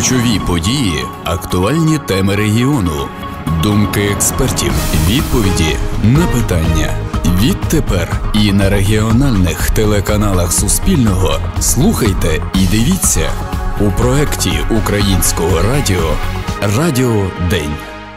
Ключові події, актуальні теми регіону, думки експертів, відповіді на питання. Відтепер і на регіональних телеканалах Суспільного слухайте і дивіться у проєкті Українського радіо «Радіо День».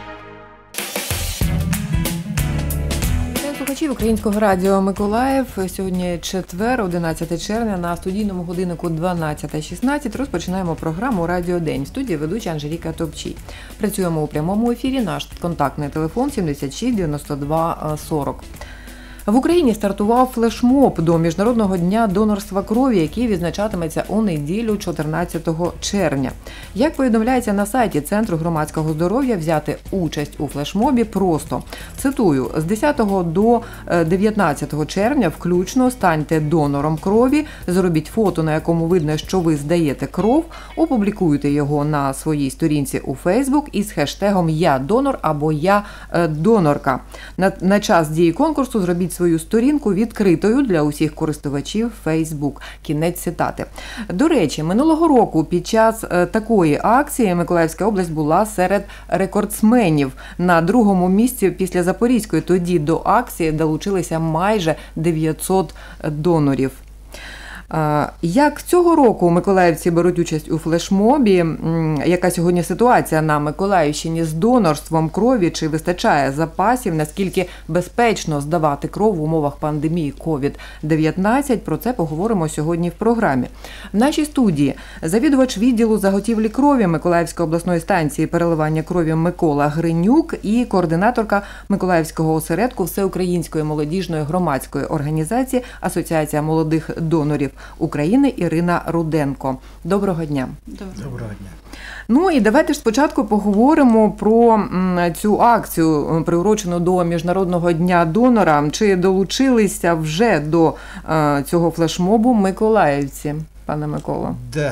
Слухачів Українського радіо Миколаїв. Сьогодні четвер, 11 червня, на студійному годиннику 12:16 розпочинаємо програму «Радіо День». В студії ведуча Анжеліка Топчій. Працюємо у прямому ефірі. Наш контактний телефон 76 92 40. В Україні стартував флешмоб до Міжнародного дня донорства крові, який відзначатиметься у неділю 14 червня. Як повідомляється на сайті Центру громадського здоров'я, взяти участь у флешмобі просто. Цитую, з 10 до 19 червня включно станьте донором крові, зробіть фото, на якому видно, що ви здаєте кров, опублікуйте його на своїй сторінці у Facebook із хештегом «Я донор» або «Я донорка». На час дії конкурсу зробіть свою сторінку відкритою для усіх користувачів Facebook. Кінець цитати. До речі, минулого року під час такої акції Миколаївська область була серед рекордсменів на другому місці після Запорізької. Тоді до акції долучилися майже 900 донорів. Як цього року миколаївці беруть участь у флешмобі? Яка сьогодні ситуація на Миколаївщині з донорством крові? Чи вистачає запасів? Наскільки безпечно здавати кров в умовах пандемії COVID-19? Про це поговоримо сьогодні в програмі. В нашій студії завідувач відділу заготівлі крові Миколаївської обласної станції переливання крові Микола Гринюк і координаторка Миколаївського осередку Всеукраїнської молодіжної громадської організації Асоціація молодих донорів України Ірина Руденко. Доброго дня. Доброго дня. Ну і давайте ж спочатку поговоримо про цю акцію, приурочену до Міжнародного дня донора. Чи долучилися вже до цього флешмобу миколаївці, пане Микола? Да.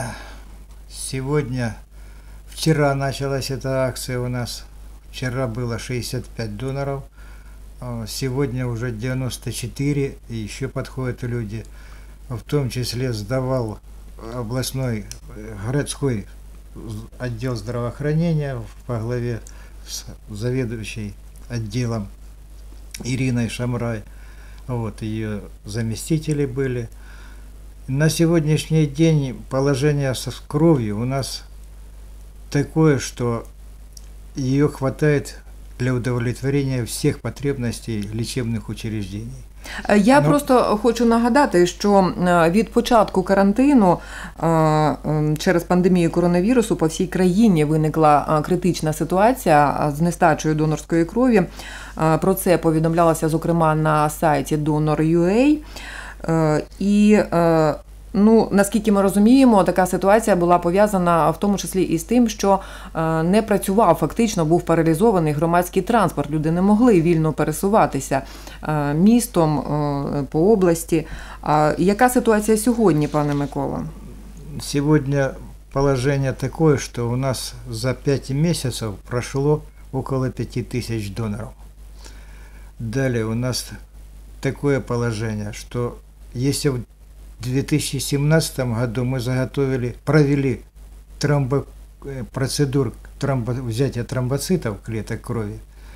Вчера началась эта акция у нас. Вчера было 65 доноров. Сегодня уже 94, и еще подходят люди. В том числе сдавал областной городской отдел здравоохранения по главе с заведующей отделом Ириной Шамрай. Вот, ее заместители были. На сегодняшний день положение с кровью у нас такое, что ее хватает для удовлетворения всех потребностей лечебных учреждений. Я просто хочу нагадати, що від початку карантину через пандемію коронавірусу по всій країні виникла критична ситуація з нестачею донорської крові. Про це повідомлялося, зокрема, на сайті Donor.ua. І наскільки ми розуміємо, така ситуація була пов'язана в тому числі і з тим, що не працював, фактично був паралізований громадський транспорт. Люди не могли вільно пересуватися містом, по області. Яка ситуація сьогодні, пане Микола? Сьогодні положение такое, что у нас за 5 месяцев прошло около 5000 доноров. Далее у нас такое положение, что если в 2017 году мы провели процедуру взятия тромбоцитов, клеток крови,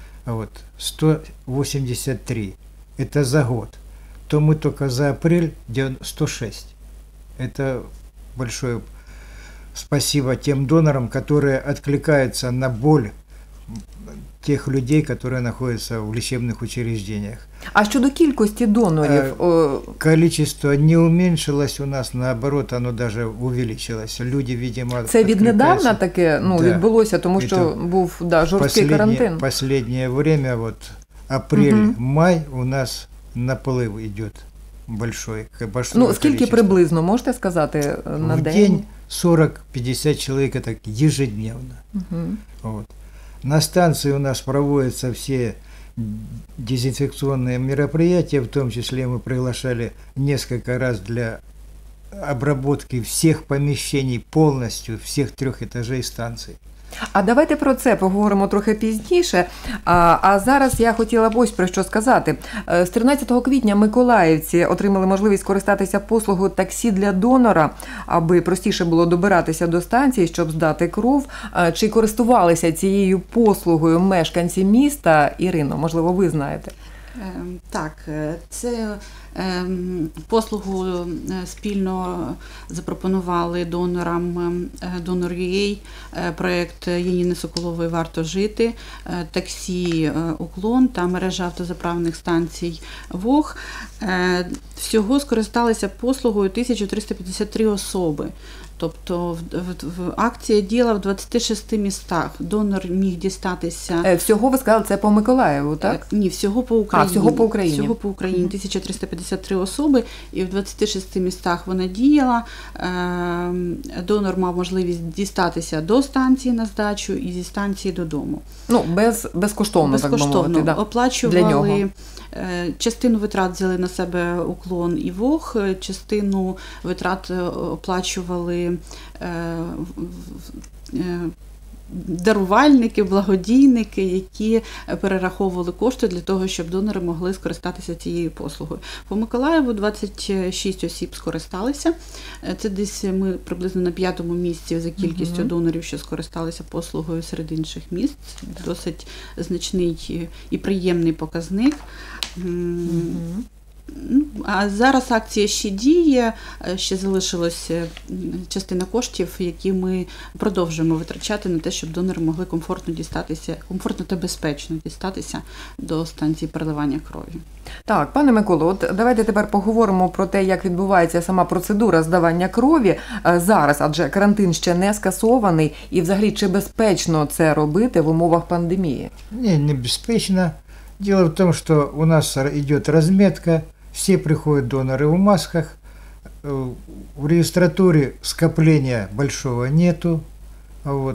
183. Это за год. То мы только за апрель 106. Это большое спасибо тем донорам, которые откликаются на боль тех людей, которые находятся в лечебных учреждениях. А щодо кількості донорів? Количество не уменьшилось у нас, наоборот, оно даже увеличилось. Люди, видимо, це віднедавна таке відбулося, тому що був жорсткий карантин? Последнее время, апрель-май у нас наплыв идет большой. Скільки приблизно, можете сказати, на день? В день 40-50 человек, это ежедневно. На станции у нас проводятся все дезинфекционные мероприятия, в том числе мы приглашали несколько раз для обработки всех помещений полностью, всех 3 этажей станции. А давайте про це поговоримо трохи пізніше. А зараз я хотіла б ось про що сказати. З 13 квітня миколаївці отримали можливість користатися послугою таксі для донора, аби простіше було добиратися до станції, щоб здати кров. Чи користувалися цією послугою мешканці міста? Ірино, можливо, ви знаєте? Так, це послугу спільно запропонували донорам Donor.ua, проєкт Яніни Соколової «Варто жити», таксі «Уклон» та мережа автозаправних станцій ВОГ. Всього скористалися послугою 1353 особи. Тобто акція діяла в 26 містах. Донор міг дістатися... Всього, ви сказали, це по Миколаєву, так? Ні, всього по Україні. Всього по Україні. Всього по Україні. 1353 особи, і в 26 містах вона діяла. Донор мав можливість дістатися до станції на здачу і зі станції додому. Ну, безкоштовно, так би мовити. Да. Оплачували. Частину витрат взяли на себе Уклон і ВОГ, частину витрат оплачували дарувальники, благодійники, які перераховували кошти для того, щоб донори могли скористатися цією послугою. По Миколаєву 26 осіб скористалися. Це десь ми приблизно на 5-му місці за кількістю донорів, що скористалися послугою серед інших міст. Досить значний і приємний показник. А зараз акція ще діє, ще залишилася частина коштів, які ми продовжуємо витрачати на те, щоб донори могли комфортно та безпечно дістатися до станції переливання крові. Так, пане Миколо, от давайте тепер поговоримо про те, як відбувається сама процедура здавання крові зараз, адже карантин ще не скасований, і взагалі чи безпечно це робити в умовах пандемії? Ні, не безпечно. Дело в том, что у нас идет разметка, все приходят доноры в масках, в регистратуре скопления большого нету, вот.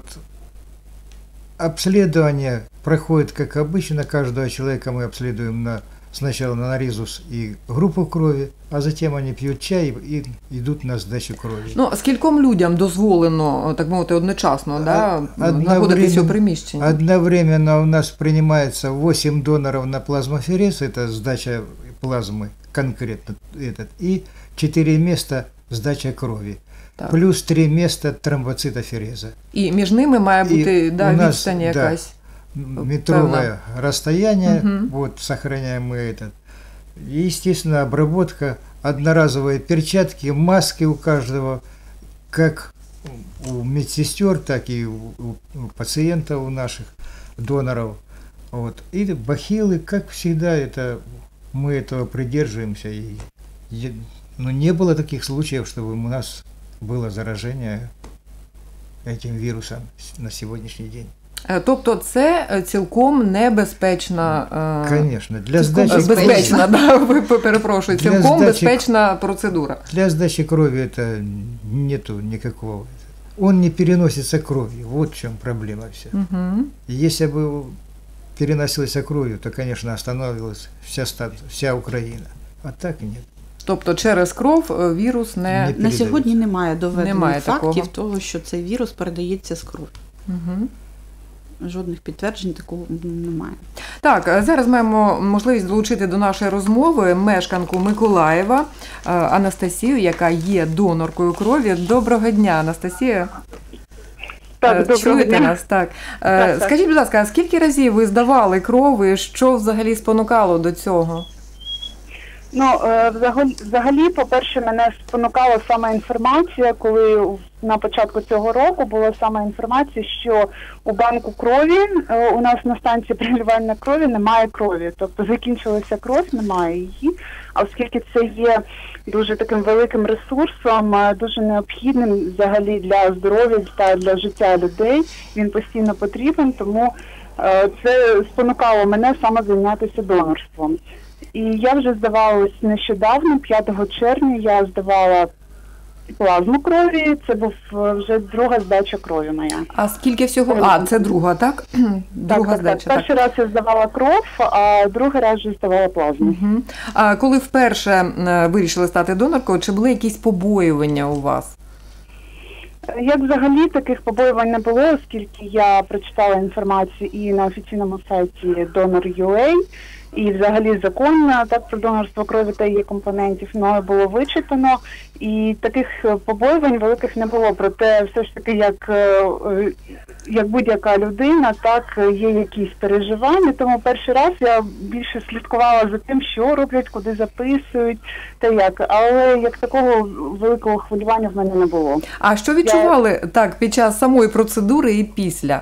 Обследование проходит как обычно, каждого человека мы обследуем сначала на резус и группу крови, а затем они пьют чай и идут на сдачу крови. Ну, скільком людям дозволено, так мовити, одночасно, знаходитися у приміщенні? Одновременно у нас принимается 8 доноров на плазмоферез, это сдача плазмы конкретно, и 4 места сдача крови. Так. Плюс 3 места тромбоцитофереза. І між ними має бути відстань якась? Метровое расстояние, вот, сохраняем мы этот. И, естественно, обработка, одноразовые перчатки, маски у каждого, как у медсестер, так и у пациентов, у наших доноров. Вот. И бахилы, как всегда, мы этого придерживаемся. И, не было таких случаев, чтобы у нас было заражение этим вирусом на сегодняшний день. Тобто це цілком небезпечна, конечно, для сдачи безпечна, перепрошую, цілком безпечна процедура. Для сдачи крови это нету никакого. Он не переносится кровью, вот в чем проблема вся. Если бы переносилась кровью, то, конечно, останавливалась вся Украина, а так нет. Тобто через кров вірус не на сьогодні немає доведених фактів того, що цей вірус передається з крові. Жодних підтверджень такого немає. Так, зараз маємо можливість долучити до нашої розмови мешканку Миколаєва Анастасію, яка є доноркою крові. Доброго дня, Анастасія. Так, доброго чуєте дня. Нас? Так. Скажіть, будь ласка, а скільки разів ви здавали кров і що взагалі спонукало до цього? Ну, взагалі, по-перше, мене спонукала саме інформація, коли на початку цього року була саме інформація, що у банку крові у нас на станції переливання крові немає крові. Тобто закінчилася кров, немає її. А оскільки це є дуже таким великим ресурсом, дуже необхідним взагалі для здоров'я та для життя людей, він постійно потрібен, тому це спонукало мене саме зайнятися донорством. І я вже здавала ось нещодавно, 5 червня, я здавала плазму крові, це був вже друга здача крові моя. А скільки всього? Це друга, так? Друга здача. Перший раз я здавала кров, а другий раз вже здавала плазму. А коли вперше вирішили стати доноркою, чи були якісь побоювання у вас? Як взагалі таких побоювань не було, оскільки я прочитала інформацію і на офіційному сайті Donor.ua, і взагалі закон так про донорство крові та її компонентів мною було вичитано, і таких побоювань великих не було. Проте все ж таки, як будь-яка людина, так є якісь переживання, тому перший раз я більше слідкувала за тим, що роблять, куди записують та як. Але як такого великого хвилювання в мене не було. А що відчували так під час самої процедури і після?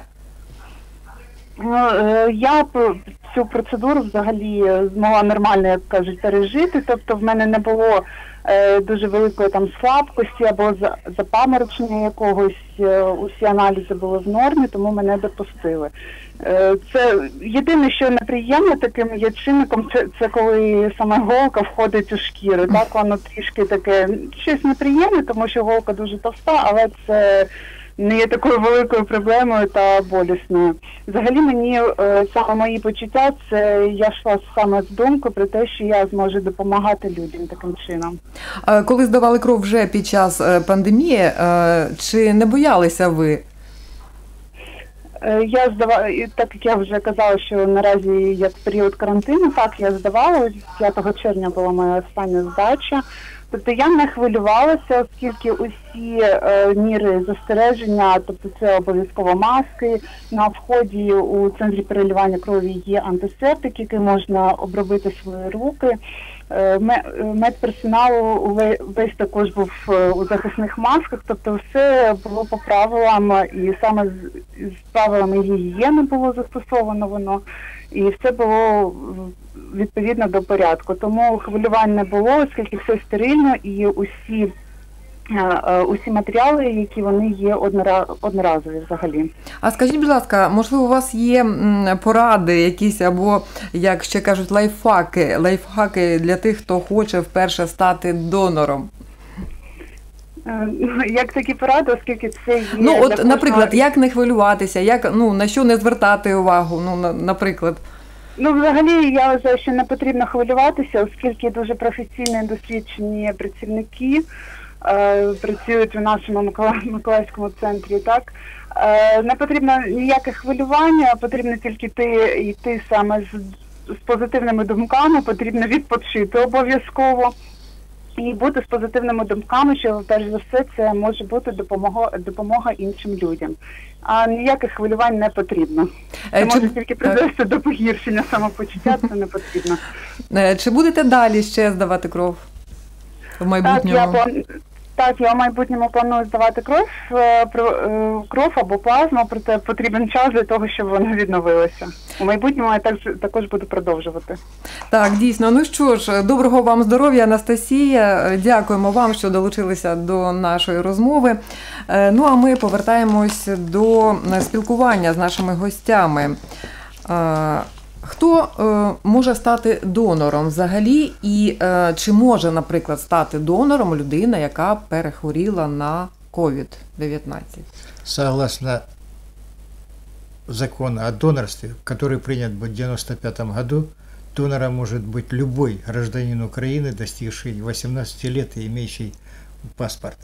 Я цю процедуру взагалі змогла нормально, як кажуть, пережити. Тобто в мене не було дуже великої там слабкості або запаморочення якогось. Усі аналізи були в нормі, тому мене допустили. Це єдине, що неприємно таким є чинником, це коли саме голка входить у шкіру. Так, воно трішки таке щось неприємне, тому що голка дуже товста, але це не є такою великою проблемою та болісною. Взагалі мені саме мої почуття, це я йшла саме з думкою про те, що я зможу допомагати людям таким чином. Коли здавали кров вже під час пандемії, чи не боялися ви? Я здавала, так як я вже казала, що наразі як період карантину, так, я здавала, 5 червня була моя остання здача. Тобто я не хвилювалася, оскільки усі міри застереження, тобто це обов'язково маски, на вході у центрі переливання крові є антисептик, який можна обробити свої руки. Медперсонал весь також був у захисних масках, тобто все було по правилам, і саме з правилами гігієни було застосовано воно, і все було відповідно до порядку. Тому хвилювань не було, оскільки все стерильно, і усі матеріали, які вони є одноразові взагалі. А скажіть, будь ласка, можливо, у вас є поради якісь або, як ще кажуть, лайфхаки для тих, хто хоче вперше стати донором? Як такі поради, оскільки це є... Ну, от, наприклад, як не хвилюватися, на що не звертати увагу, наприклад? Ну, взагалі, я вважаю, що не потрібно хвилюватися, оскільки дуже професійні, досвідчені працівники працюють у нашому Миколаївському центрі, так? Не потрібно ніяких хвилювань, потрібно тільки йти саме з позитивними думками, потрібно відпочити обов'язково. І бути з позитивними думками, що, перш за все, це може бути допомога іншим людям. А ніяких хвилювань не потрібно. Це може тільки привести до погіршення самопочуття, це не потрібно. Чи будете далі ще здавати кров в майбутньому? Так, я в майбутньому планую здавати кров або плазму, проте потрібен час для того, щоб вона відновилася. У майбутньому я також буду продовжувати. Так, дійсно. Ну що ж, доброго вам здоров'я, Анастасія. Дякуємо вам, що долучилися до нашої розмови. Ну, а ми повертаємось до спілкування з нашими гостями. Хто може стати донором взагалі і чи може, наприклад, стати донором людина, яка перехворіла на COVID-19? Согласно закону о донорстве, который принят в 1995 году, донором может быть любой гражданин Украины, достигший 18 лет и имеющий паспорт.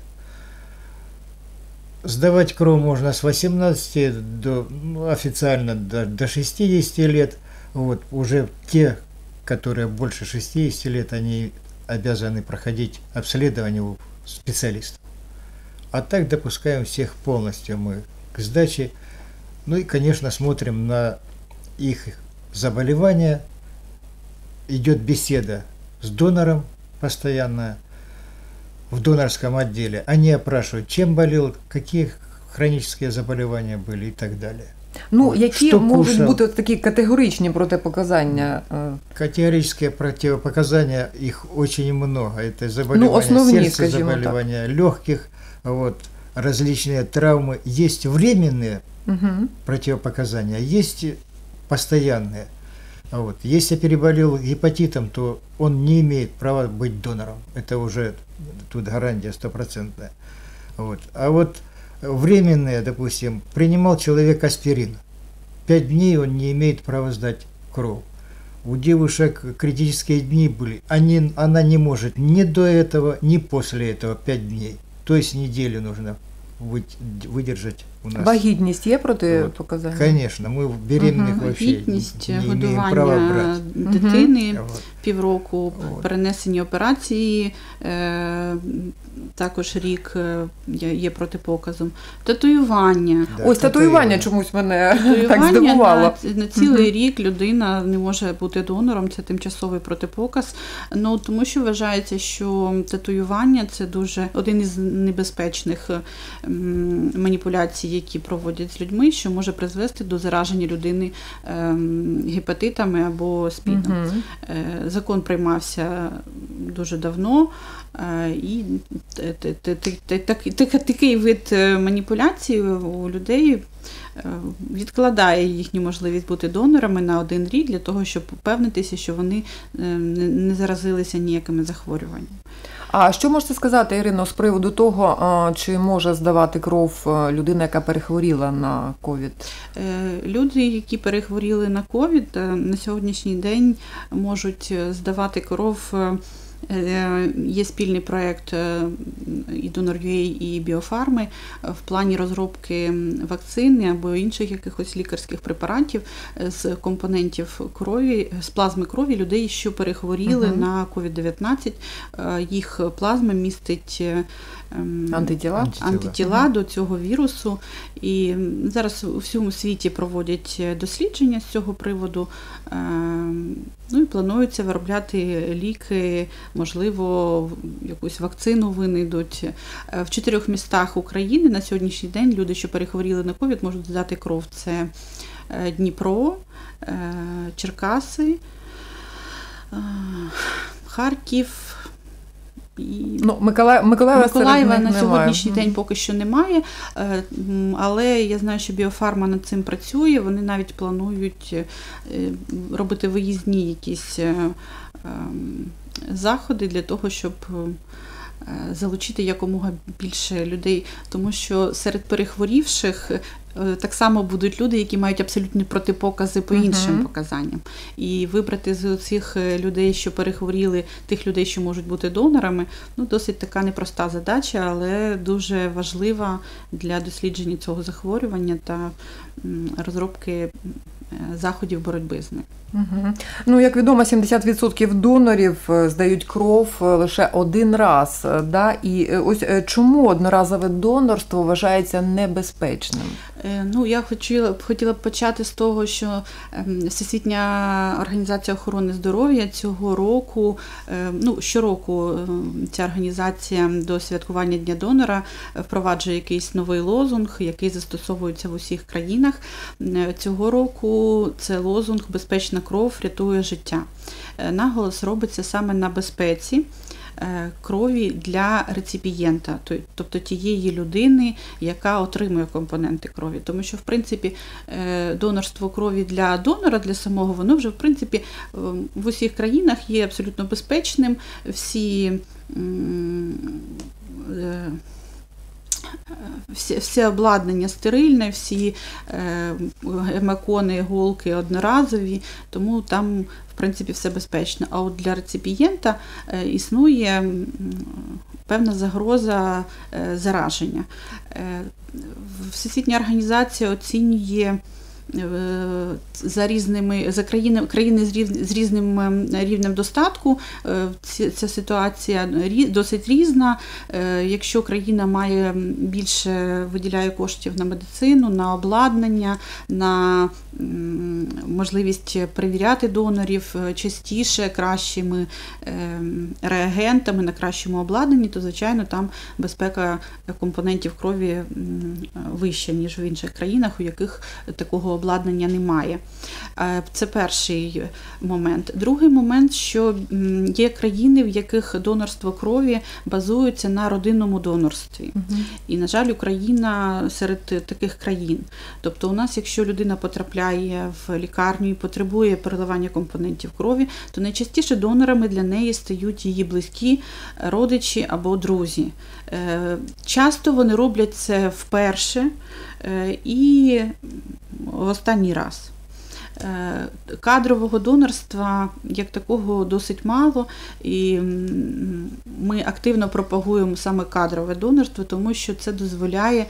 Сдавать кровь можно с 18 до, официально до 60 лет. Вот, уже те, которые больше 60 лет, они обязаны проходить обследование у специалистов. А так допускаем всех полностью мы к сдаче. Ну и, конечно, смотрим на их заболевания. Идет беседа с донором постоянно в донорском отделе. Они опрашивают, чем болел, какие хронические заболевания были и так далее. Ну, які можуть бути такі категоричні протипоказання? Категорические противопоказания, их очень много. Это заболевания сердца, заболевания легких, вот, различные травмы. Есть временные противопоказания, есть постоянные. Вот. Если переболел гепатитом, то он не имеет права быть донором. Это уже тут гарантия стопроцентная. Вот. А вот временные, допустим, принимал человек аспирин. 5 дней он не имеет права сдать кровь. У девушек критические дни были. Она не может ни до этого, ни после этого 5 дней. То есть неделю нужно выдержать у нас. Вагітність є протипоказання? Конечно, мы в беременных вообще Вагітність, не имеем права годування брать. дитини Вот. півроку, перенесені операції, також рік є протипоказом. Татуювання. Да, Ось татуювання чомусь мене так Татуювання здивувало. на цілий рік людина не може бути донором, це тимчасовий протипоказ. Ну, тому що вважається, що татуювання – це дуже один із небезпечних маніпуляцій, які проводять з людьми, що може призвести до зараження людини гепатитами або СПІДом. Закон приймався дуже давно, і такий вид маніпуляцій у людей відкладає їхню можливість бути донорами на 1 рік для того, щоб упевнитися, що вони не заразилися ніякими захворюваннями. А що можете сказати, Ірино, з приводу того, чи може здавати кров людина, яка перехворіла на ковід? Люди, які перехворіли на ковід, на сьогоднішній день можуть здавати кров. Є спільний проєкт і Donor.ua, і Біофарми в плані розробки вакцини або інших якихось лікарських препаратів з компонентів крові, з плазми крові людей, що перехворіли на COVID-19. Їх плазма містить антитіла до цього вірусу. І зараз у всьому світі проводять дослідження з цього приводу. Ну і планується виробляти ліки, можливо, якусь вакцину винайдуть. В 4 містах України на сьогоднішній день люди, що перехворіли на ковід, можуть здати кров. Це Дніпро, Черкаси, Харків. Миколаєва на сьогоднішній день поки що немає, але я знаю, що Біофарма над цим працює, вони навіть планують робити виїзні якісь заходи для того, щоб залучити якомога більше людей, тому що серед перехворівших так само будуть люди, які мають абсолютні протипокази по іншим показанням. І вибрати з цих людей, що перехворіли, тих людей, що можуть бути донорами, досить така непроста задача, але дуже важлива для дослідження цього захворювання та розробки заходів боротьби з ним. Ну, як відомо, 70% донорів здають кров лише 1 раз. Да? І ось чому одноразове донорство вважається небезпечним? Ну, я хотіла б почати з того, що Всесвітня організація охорони здоров'я цього року, щороку ця організація до святкування Дня донора впроваджує якийсь новий лозунг, який застосовується в усіх країнах. Цього року це лозунг «Безпечна кров рятує життя». Наголос робиться саме на безпеці крові для реципієнта, тобто тієї людини, яка отримує компоненти крові. Тому що, в принципі, донорство крові для донора, для самого, воно вже, в принципі, в усіх країнах є абсолютно безпечним. Все обладнання стерильне, всі гемокони, іголки одноразові, тому там, в принципі, все безпечно. А от для реципієнта існує певна загроза зараження. Всесвітня організація оцінює за країни з різним рівнем достатку. Ця ситуація досить різна. Якщо країна виділяє коштів на медицину, на обладнання, на можливість перевіряти донорів частіше, кращими реагентами, на кращому обладнанні, то, звичайно, там безпека компонентів крові вища, ніж в інших країнах, у яких такого обладнання немає. Це перший момент. Другий момент, що є країни, в яких донорство крові базується на родинному донорстві. І, на жаль, Україна серед таких країн. Тобто у нас, якщо людина потрапляє в лікарню і потребує переливання компонентів крові, то найчастіше донорами для неї стають її близькі, родичі або друзі. Часто вони роблять це вперше і в останній раз. Кадрового донорства як такого досить мало, і ми активно пропагуємо саме кадрове донорство, тому що це дозволяє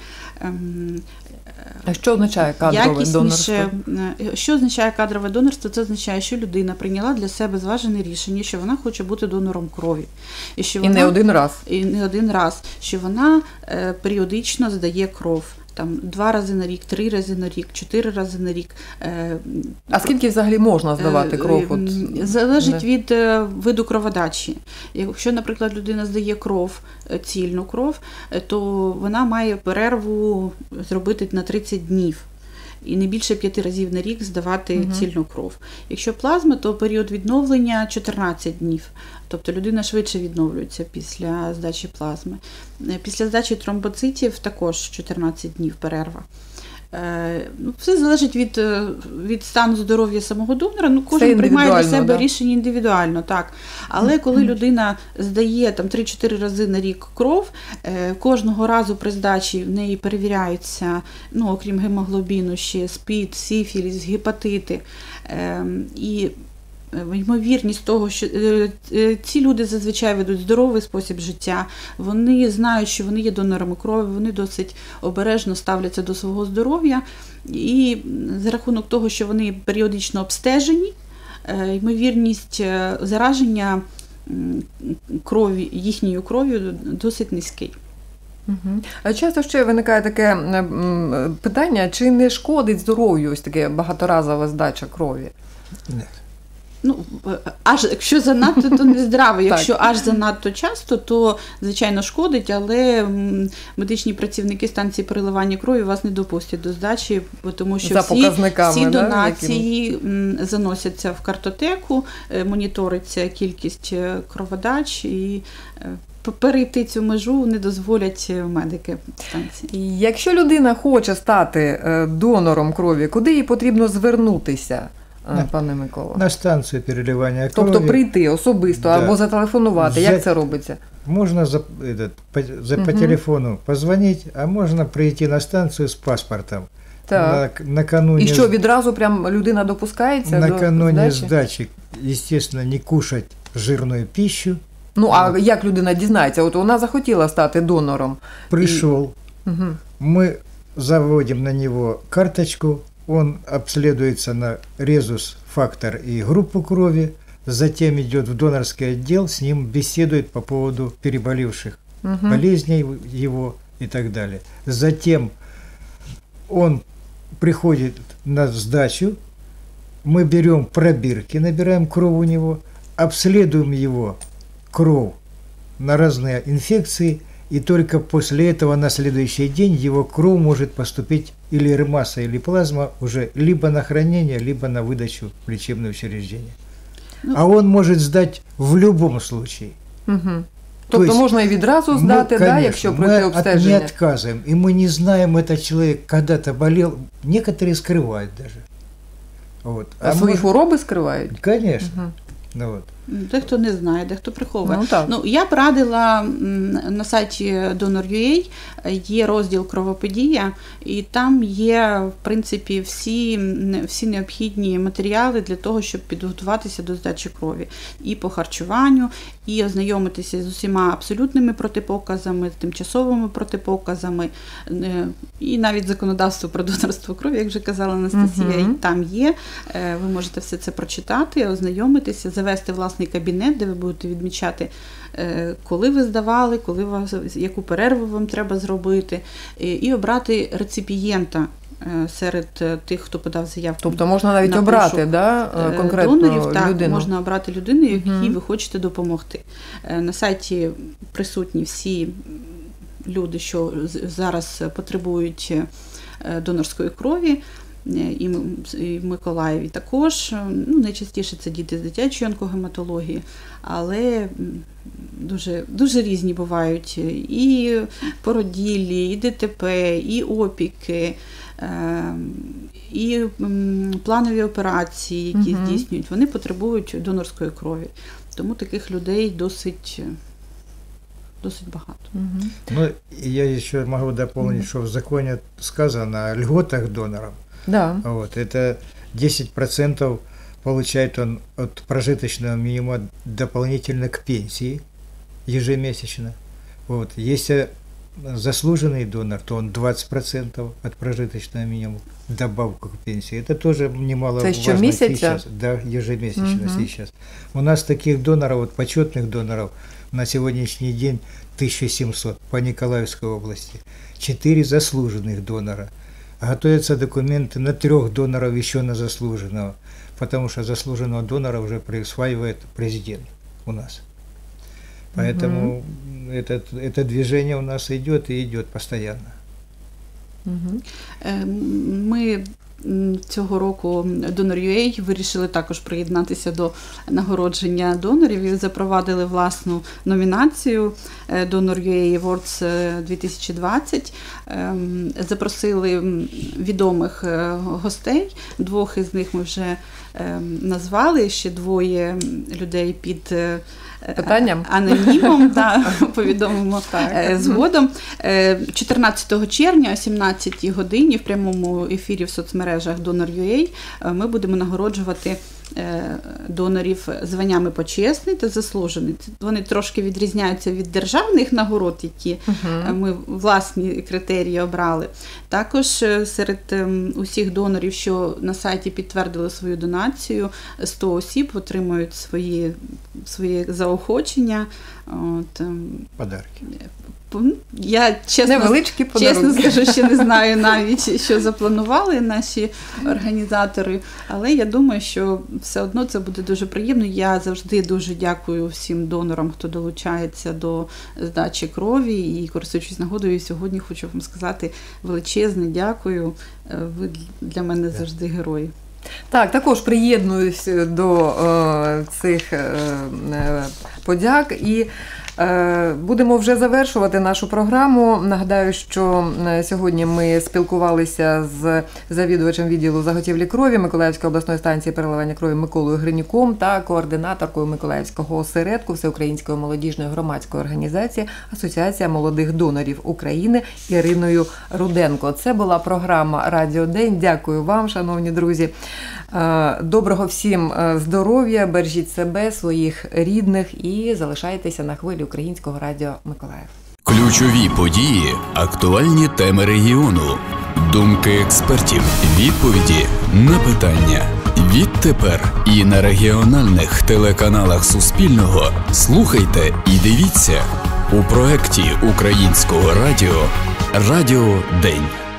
А що означає кадрове донорство? Що означає кадрове донорство? Це означає, що людина прийняла для себе зважене рішення, що вона хоче бути донором крові. І не один раз. І не один раз. Що вона періодично здає кров. Там 2 рази на рік, 3 рази на рік, 4 рази на рік. А скільки взагалі можна здавати кров? Залежить від виду кроводачі. Якщо, наприклад, людина здає кров, цільну кров, то вона має перерву зробити на 30 днів. І не більше 5 разів на рік здавати цільну кров. Якщо плазма, то період відновлення 14 днів. Тобто людина швидше відновлюється після здачі плазми. Після здачі тромбоцитів також 14 днів перерва. Все залежить від стану здоров'я самого донора. Кожен приймає для себе рішення індивідуально, так. Але коли людина здає 3-4 рази на рік кров, кожного разу при здачі в неї перевіряються, окрім гемоглобіну, ще СПІД, сифіліс, гепатити. І ймовірність того, що ці люди зазвичай ведуть здоровий спосіб життя, вони знають, що вони є донорами крові, вони досить обережно ставляться до свого здоров'я, і за рахунок того, що вони періодично обстежені, ймовірність зараження їхньою кров'ю досить низький. А часто ще виникає таке питання, чи не шкодить здоров'ю ось таке багаторазова здача крові? Ні. Аж якщо занадто, то не здраво. Якщо аж занадто часто, то, звичайно, шкодить, але медичні працівники станції переливання крові вас не допустять до здачі, тому що всі донації заносяться в картотеку, моніториться кількість кроводач, і перейти цю межу не дозволять медики станції. Якщо людина хоче стати донором крові, куди їй потрібно звернутися? Пане Микола. На станцію переливання крові. Тобто прийти особисто або зателефонувати. Як це робиться? Можна по телефону позвонити, а можна прийти на станцію з паспортом. Так. Накануне, і що, відразу прям людина допускається накануне здачі, звісно, не кушати жирну пищу. А як людина дізнається? От вона захотіла стати донором. Прийшов. Ми заводимо на нього карточку. Он обследуется на резус-фактор и группу крови, затем идет в донорский отдел, с ним беседует по поводу переболевших болезней его и так далее. Затем он приходит на сдачу, мы берем пробирки, набираем кровь у него, обследуем его кровь на разные инфекции, и только после этого на следующий день его кровь может поступить или ремаса, или плазма уже либо на хранение, либо на выдачу в лечебное учреждение. А он может сдать в любом случае. Тобто можна і відразу здати, якщо пройти обстеження? Мы не отказываем, и мы не знаем, этот человек когда-то болел, некоторые скрывают даже. А свої хвороби скривають? Конечно. Дехто не знає, дехто приховує. Я б радила на сайті Donor.ua є розділ кровоподія, і там є, в принципі, всі необхідні матеріали для того, щоб підготуватися до здачі крові. І по харчуванню, і ознайомитися з усіма абсолютними протипоказами, тимчасовими протипоказами, і навіть законодавство про донорство крові, як вже казала Анастасія, і там є. Ви можете все це прочитати, ознайомитися, завести власний кабінет, де ви будете відмічати, коли ви здавали, яку перерву вам треба зробити, і обрати реципієнта серед тих, хто подав заявку. Тобто можна навіть обрати конкретну донорів, так, людину? Можна обрати людину, якій ви хочете допомогти. На сайті присутні всі люди, що зараз потребують донорської крові, і в Миколаєві також. Найчастіше це діти з дитячої онкогематології, але дуже, дуже різні бувають і породіллі, і ДТП, і опіки, і планові операції, які здійснюють. Вони потребують донорської крові. Тому таких людей досить багато. Я еще могу дополнить, что в законе сказано о льготах донорам. Да. Вот, это 10% получает он от прожиточного минимума дополнительно к пенсии ежемесячно. Вот. Если заслуженный донор, то он 20% от прожиточного минимума добавку к пенсии. Это тоже немало важно сейчас. Да, ежемесячно сейчас. У нас таких доноров, вот почетных доноров, на сегодняшний день 1700 по Николаевской области. 4 заслуженных донора. Готовятся документы на 3 доноров еще на заслуженного, потому что заслуженного донора уже присваивает президент у нас. Поэтому это движение у нас идет и идет постоянно. Ми цього року Donor.ua вирішили також приєднатися до нагородження донорів і запровадили власну номінацію Donor.ua Awards 2020. Запросили відомих гостей, 2 із них ми вже назвали, ще 2 людей під питанням? Анонімом, повідомимо згодом. 14 червня о 17 годині в прямому ефірі в соцмережах Donor.ua ми будемо нагороджувати донорів званнями почесний та заслужений. Вони трошки відрізняються від державних нагород, які ми власні критерії обрали. Також серед усіх донорів, що на сайті підтвердили свою донацію, 100 осіб отримують свої заохочення. Подарки. Я чесно скажу, що не знаю навіть, що запланували наші організатори, але я думаю, що все одно це буде дуже приємно. Я завжди дуже дякую всім донорам, хто долучається до здачі крові, і користуючись нагодою, сьогодні хочу вам сказати величезне дякую. Ви для мене завжди герої. Так, також приєднуюсь до цих подяк і будемо вже завершувати нашу програму. Нагадаю, що сьогодні ми спілкувалися з завідувачем відділу заготівлі крові Миколаївської обласної станції переливання крові Миколою Гринюком та координаторкою Миколаївського осередку Всеукраїнської молодіжної громадської організації Асоціація молодих донорів України Іриною Руденко. Це була програма «Радіо День». Дякую вам, шановні друзі. Доброго всім здоров'я, бережіть себе, своїх рідних і залишайтеся на хвилі Українського радіо Миколаїв. Ключові події, актуальні теми регіону, думки експертів, відповіді на питання. Відтепер і на регіональних телеканалах Суспільного слухайте і дивіться у проєкті Українського радіо «Радіо День».